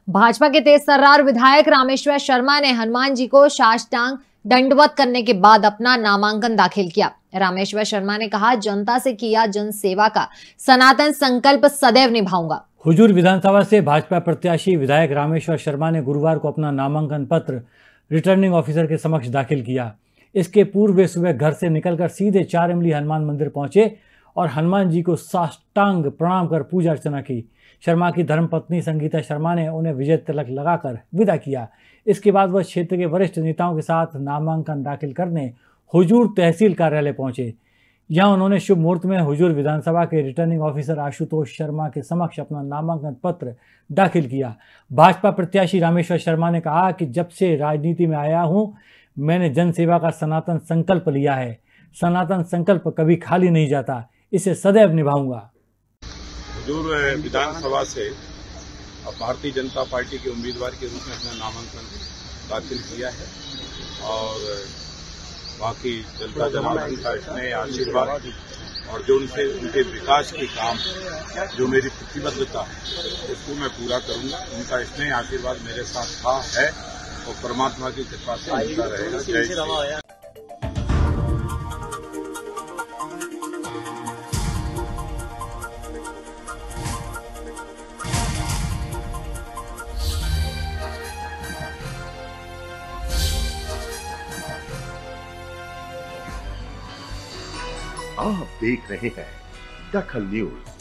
भाजपा के तेज तर्रार विधायक रामेश्वर शर्मा ने हनुमान जी को साष्टांग दंडवत करने के बाद अपना नामांकन दाखिल किया। रामेश्वर शर्मा ने कहा, जनता से किया जन सेवा का सनातन संकल्प सदैव निभाऊंगा। हुजूर विधानसभा से भाजपा प्रत्याशी विधायक रामेश्वर शर्मा ने गुरुवार को अपना नामांकन पत्र रिटर्निंग ऑफिसर के समक्ष दाखिल किया। इसके पूर्व वे सुबह घर से निकलकर सीधे 4 इमली हनुमान मंदिर पहुंचे और हनुमान जी को साष्टांग प्रणाम कर पूजा अर्चना की। शर्मा की धर्मपत्नी संगीता शर्मा ने उन्हें विजय तिलक लगाकर विदा किया। इसके बाद वह क्षेत्र के वरिष्ठ नेताओं के साथ नामांकन दाखिल करने हुजूर तहसील कार्यालय पहुंचे। यहां उन्होंने शुभ मुहूर्त में हुजूर विधानसभा के रिटर्निंग ऑफिसर आशुतोष शर्मा के समक्ष अपना नामांकन पत्र दाखिल किया। भाजपा प्रत्याशी रामेश्वर शर्मा ने कहा कि जब से राजनीति में आया हूं, मैंने जन सेवा का सनातन संकल्प लिया है। सनातन संकल्प कभी खाली नहीं जाता, इसे सदैव निभाऊंगा। हुजूर विधानसभा से भारतीय जनता पार्टी के उम्मीदवार के रूप में अपना नामांकन दाखिल किया है और बाकी जनता जनार्दन का स्नेह आशीर्वाद और जो उनके विकास के काम, जो मेरी प्रतिबद्धता है उसको मैं पूरा करूंगा। उनका स्नेह आशीर्वाद मेरे साथ था, है और परमात्मा की कृपा से मिलता रहेगा। जय श्री राम। आप देख रहे हैं दखल न्यूज।